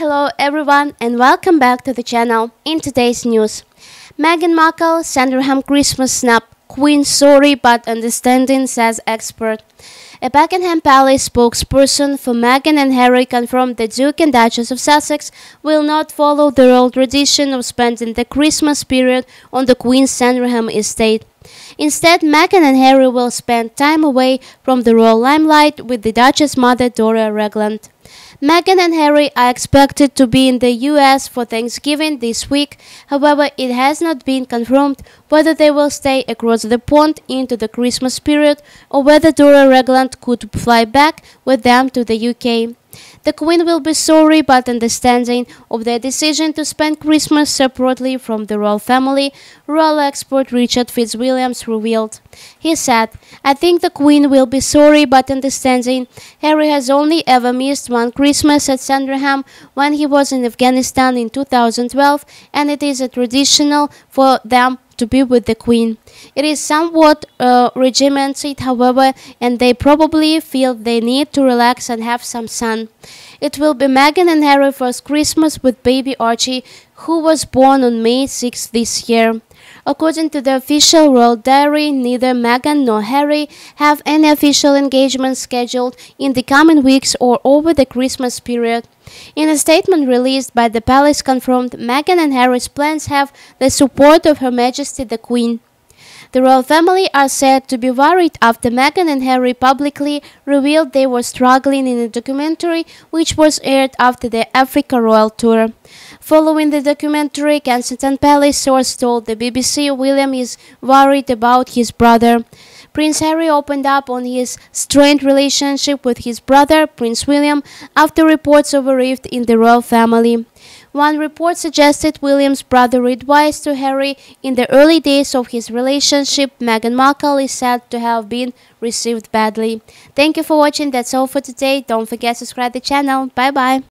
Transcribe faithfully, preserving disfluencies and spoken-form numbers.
Hello everyone and welcome back to the channel. In today's news, Meghan Markle, Sandringham Christmas snap, Queen sorry but understanding, says expert. A Buckingham Palace spokesperson for Meghan and Harry confirmed the Duke and Duchess of Sussex will not follow the royal tradition of spending the Christmas period on the Queen's Sandringham estate. Instead, Meghan and Harry will spend time away from the royal limelight with the Duchess' mother, Doria Ragland. Meghan and Harry are expected to be in the U S for Thanksgiving this week. However, it has not been confirmed whether they will stay across the pond into the Christmas period or whether Doria Ragland could fly back with them to the U K. The Queen will be sorry but understanding of their decision to spend Christmas separately from the royal family, royal expert Richard Fitzwilliams revealed. He said, "I think the Queen will be sorry but understanding. Harry has only ever missed one Christmas at Sandringham when he was in Afghanistan in two thousand twelve, and it is a traditional for them to be with the Queen. It is somewhat uh, regimented, however, and they probably feel they need to relax and have some sun." It will be Meghan and Harry's first Christmas with baby Archie, who was born on May sixth this year. According to the official royal diary, neither Meghan nor Harry have any official engagements scheduled in the coming weeks or over the Christmas period. In a statement released by the palace confirmed, Meghan and Harry's plans have the support of Her Majesty the Queen. The royal family are said to be worried after Meghan and Harry publicly revealed they were struggling in a documentary which was aired after their Africa royal tour. Following the documentary, Kensington Palace source told the B B C William is worried about his brother. Prince Harry opened up on his strained relationship with his brother, Prince William, after reports of a rift in the royal family. One report suggested William's brother advised to Harry in the early days of his relationship. Meghan Markle is said to have been received badly. Thank you for watching. That's all for today. Don't forget to subscribe to the channel. Bye bye.